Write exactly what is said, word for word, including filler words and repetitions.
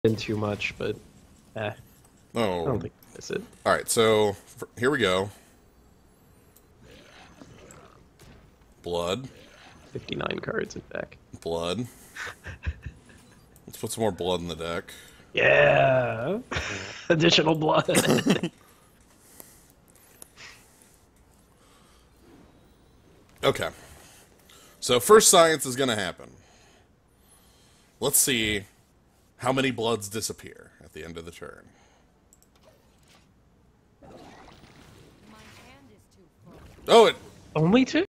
in too much, but eh, I Oh. don't think that's it. Alright, so for, here we go. Blood. fifty-nine cards in deck. Blood. Let's put some more blood in the deck. Yeah! Additional blood. Okay. So first science is going to happen. Let's see how many bloods disappear at the end of the turn. Oh, it Only two?